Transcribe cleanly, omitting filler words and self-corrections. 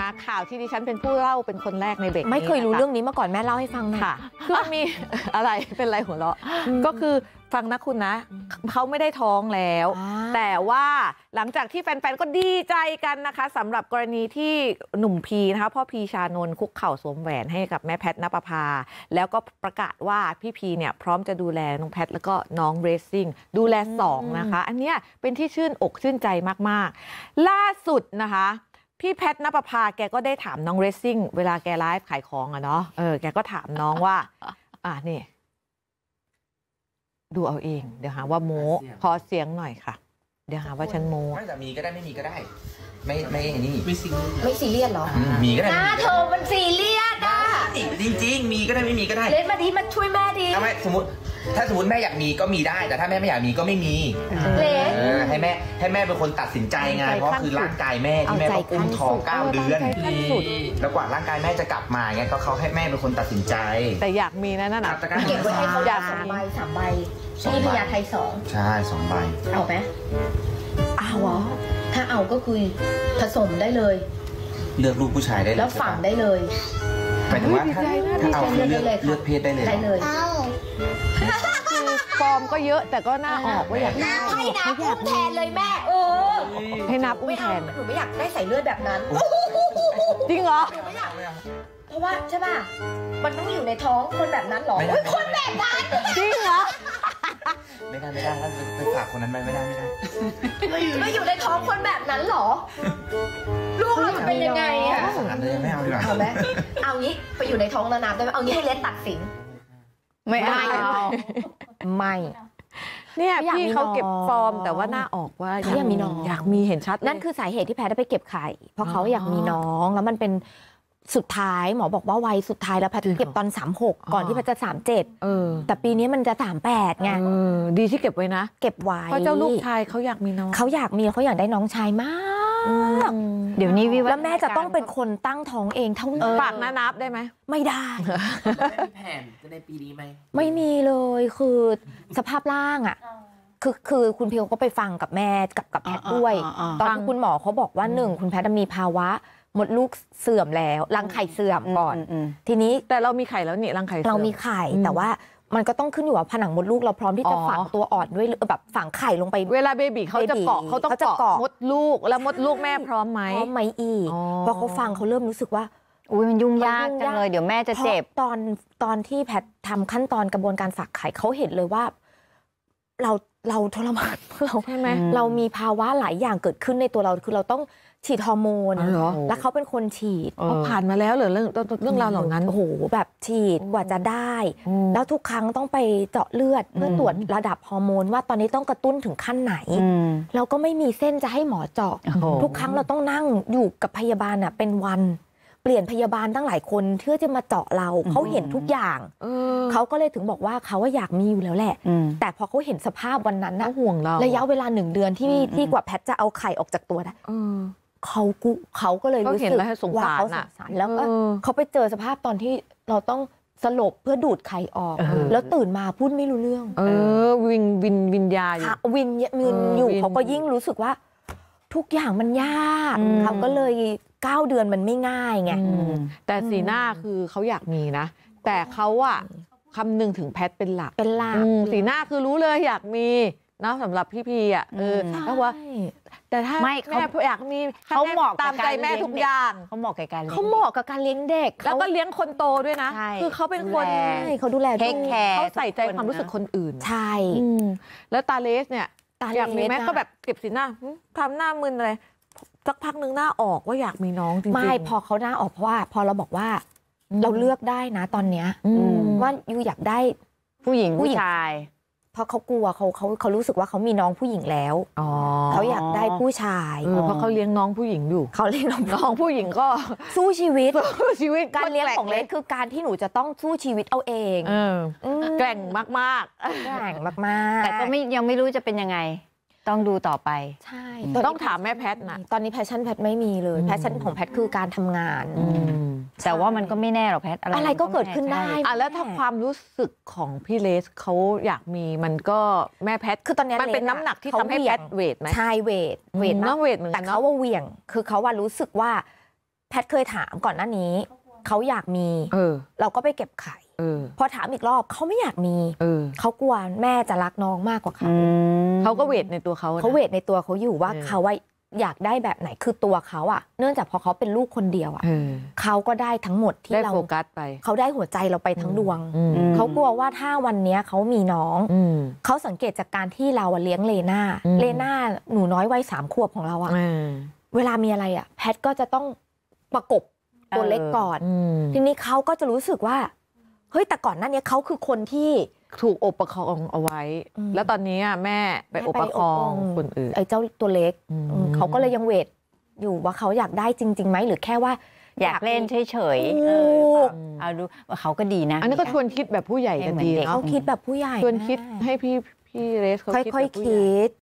ข่าวที่ดิฉันเป็นผู้เล่าเป็นคนแรกในเบรกไม่เคยรู้เรื่องนี้มาก่อนแม่เล่าให้ฟังหน่อยค่ะคือมี อะไรเป็นไรหัวเราะก็คือฟังนะคุณนะเขาไม่ได้ท้องแล้วแต่ว่าหลังจากที่แฟนๆก็ดีใจกันนะคะสำหรับกรณีที่หนุ่มพีนะคะพ่อพีชานนท์คุกเข่าสวมแหวนให้กับแม่แพทณปภาแล้วก็ประกาศว่าพี่พีเนี่ยพร้อมจะดูแลน้องแพทแล้วก็น้องเรซซิ่งดูแล2นะคะอันเนี้ยเป็นที่ชื่นอกชื่นใจมากๆล่าสุดนะคะพี่แพทณปภาแกก็ได้ถามน้องเรซซิ่งเวลาแกไลฟ์ขายของอะเนาะแกก็ถามน้องว่านี่ดูเอาเองเดี๋ยวหาว่าโม้ขอเสียงหน่อยค่ะเดี๋ยวหาว่าฉันโม้ไม่แต่มีก็ได้ไม่มีก็ได้ไม่นี่ไม่ซีเรียสหรอมีก็ได้เธอมันซีเรียสอ่ะจริงๆมีก็ได้ไม่มีก็ได้เล่นมาดีมาช่วยแม่ดีถ้าสมมติแม่อยากมีก็มีได้แต่ถ้าแม่ไม่อยากมีก็ไม่มีให้แม่เป็นคนตัดสินใจไงเพราะคือร่างกายแม่ที่แม่ต้องอุ้มท้อง9 เดือนแล้วกว่าร่างกายแม่จะกลับมาไงก็เขาให้แม่เป็นคนตัดสินใจแต่อยากมีนะนั่นน่ะเก็บไว้ให้เขา3 ใบที่พญาไท2ใช่ 2 ใบเอาไหมเอาเหรอถ้าเอาก็คือผสมได้เลยเลือกลูกผู้ชายได้เลยแล้วฝังได้เลยหมายถึงว่าถ้าเอาคือเลือกเพศได้เลยคือฟอร์มก็เยอะแต่ก็น่าออกว่าอยากได้ให้นับอุ้มแทนเลยแม่ให้นับอุ้มแทนหนูไม่อยากได้ใส่เลือดแบบนั้นจริงเหรอเพราะว่าใช่ป่ะมันต้องอยู่ในท้องคนแบบนั้นหรอคนแบบนั้นจริงเหรอไม่ได้ถ้าไปฝากคนนั้นไม่ได้ไม่อยู่ในท้องคนแบบนั้นหรอลูกเราจะเป็นยังไงอะไม่เอาดีกว่าเอาไหมเอางี้ไปอยู่ในท้องแล้วนับได้ไหมเอางี้ให้เลสตัดสินไม่เอาไม่เนี่ยพี่เขาเก็บฟอร์มแต่ว่าหน้าออกว่าอยากมีน้องอยากมีเห็นชัดนั่นคือสาเหตุที่แพทย์ได้ไปเก็บไข่เพราะเขาอยากมีน้องแล้วมันเป็นสุดท้ายหมอบอกว่าวัยสุดท้ายแล้วแพทย์เก็บตอน36ก่อนที่แพทย์จะ37แต่ปีนี้มันจะ38ไงดีที่เก็บไว้นะเก็บไว้เพราะเจ้าลูกชายเขาอยากมีน้องเขาอยากได้น้องชายมากเดี๋ยวนี้แล้วแม่จะต้องเป็นคนตั้งท้องเองเท่านั้นฝากนับได้ไหมไม่ได้มีแผนจะในปีนี้ไหมไม่มีเลยคือสภาพร่างอ่ะคือคุณเพียวก็ไปฟังกับแม่กับแพทย์ด้วยตอนที่คุณหมอเขาบอกว่า1คุณแพทย์มีภาวะมดลูกเสื่อมแล้วรังไข่เสื่อมก่อนทีนี้แต่เรามีไข่แล้วนี่รังไข่เรามีไข่แต่ว่ามันก็ต้องขึ้นอยู่ว่าผนังมดลูกเราพร้อมที่จะฝังตัวอ่อนด้วยแบบฝังไข่ลงไปเวลาเบบีเขาจะเกาะเขาต้องเกาะมดลูกแล้วมดลูกแม่พร้อมไหมอีกเพราะเขาฟังเขาเริ่มรู้สึกว่ามันยุ่งยากจังเลยเดี๋ยวแม่จะเจ็บตอนที่แพทย์ทำขั้นตอนกระบวนการฝักไข่เขาเห็นเลยว่าเราทรมานเราใช่ไหมเรามีภาวะหลายอย่างเกิดขึ้นในตัวเราคือเราต้องฉีดฮอร์โมนแล้วเขาเป็นคนฉีดเขาผ่านมาแล้วเหรอเรื่องราวเหล่านั้นโอ้โหแบบฉีดกว่าจะได้แล้วทุกครั้งต้องไปเจาะเลือดเพื่อตรวจระดับฮอร์โมนว่าตอนนี้ต้องกระตุ้นถึงขั้นไหนเราก็ไม่มีเส้นจะให้หมอเจาะทุกครั้งเราต้องนั่งอยู่กับพยาบาลเป็นวันเปลี่ยนพยาบาลตั้งหลายคนเพื่อจะมาเจาะเราเขาเห็นทุกอย่างเขาก็เลยถึงบอกว่าเขาอยากมีอยู่แล้วแหละแต่พอเขาเห็นสภาพวันนั้นนะห่วงเราระยะเวลา1 เดือนที่กว่าแพทจะเอาไข่ออกจากตัวได้เขาก็เลยรู้สึกว่าเขาสงสารแล้วก็เขาไปเจอสภาพตอนที่เราต้องสลบเพื่อดูดไข่ออกแล้วตื่นมาพูดไม่รู้เรื่องวินยาอยู่วินอยู่เขาก็ยิ่งรู้สึกว่าทุกอย่างมันยากเขาก็เลย9 เดือนมันไม่ง่ายไงแต่สีหน้าคือเขาอยากมีนะแต่เขาอะคำนึงถึงแพทเป็นหลักสีหน้าคือรู้เลยอยากมีนะสำหรับพี่พีอ่ะแล้วว่าแต่ถ้าแม่อยากมีเขาเหมาะตามใจแม่ทุกอย่างเขาเหมาะกับการเลี้ยงเด็กแล้วก็เลี้ยงคนโตด้วยนะคือเขาเป็นคนเขาดูแลเขาใส่ใจความรู้สึกคนอื่นใช่แล้วตาเลสเนี่ยอยากมีแม่ก็แบบเก็บสีหน้าทำหน้ามึนอะไรสักพักนึงหน้าออกว่าอยากมีน้องจริงๆไม่พอเขาหน้าออกเพราะว่าพอเราบอกว่าเราเลือกได้นะตอนเนี้ยว่ายูอยากได้ผู้หญิงผู้ชายเพราะเขากลัวเขารู้สึกว่าเขามีน้องผู้หญิงแล้วเขาอยากได้ผู้ชายเพราะเขาเลี้ยงน้องผู้หญิงอยู่เขาเลี้ยงน้องผู้หญิงก็สู้ชีวิตการเลี้ยงของเล็กคือการที่หนูจะต้องสู้ชีวิตเอาเองแกร่งมากๆแกร่งมากๆแต่ก็ยังไม่รู้จะเป็นยังไงต้องดูต่อไปใช่ต้องถามแม่แพทนะตอนนี้แพชชั่นแพทไม่มีเลยแพชชั่นของแพทคือการทำงานแต่ว่ามันก็ไม่แน่หรอกแพทอะไรก็เกิดขึ้นได้แล้วถ้าความรู้สึกของพี่เลสเขาอยากมีมันก็แม่แพทคือตอนนี้มันเป็นน้ำหนักที่ทำให้แพทเวทไหมใช่เวทน้ำเวทเหมือนกันแต่เขาว่าเหวี่ยงคือเขาว่ารู้สึกว่าแพทย์เคยถามก่อนหน้านี้เขาอยากมีเราก็ไปเก็บไข่พอถามอีกรอบเขาไม่อยากมีเขากลัวแม่จะรักน้องมากกว่าเขาก็เวทในตัวเขาเวทในตัวเขาอยู่ว่าเขาว่าอยากได้แบบไหนคือตัวเขาอะเนื่องจากพอเขาเป็นลูกคนเดียวอะเขาก็ได้ทั้งหมดที่เราโฟกัสไปเขาได้หัวใจเราไปทั้งดวงเขากลัวว่าถ้าวันนี้เขามีน้องเขาสังเกตจากการที่เราเลี้ยงเลน่าหนูน้อยวัย3 ขวบของเราอะเวลามีอะไรอะแพทก็จะต้องประกบตัวเล็กก่อนทีนี้เขาก็จะรู้สึกว่าเฮ้ยแต่ก่อนหน้านี้เขาคือคนที่ถูกอบประคองเอาไว้แล้วตอนนี้แม่ไปอบประคองคนอื่นไอ้เจ้าตัวเล็กเขาก็เลยยังเวทอยู่ว่าเขาอยากได้จริงๆไหมหรือแค่ว่าอยากเล่นเฉยๆเอาดูว่าเขาก็ดีนะอันนี้ก็ชวนคิดแบบผู้ใหญ่กันดีเนาะเขาคิดแบบผู้ใหญ่ชวนคิดให้พี่เรสเขาค่อยๆคิด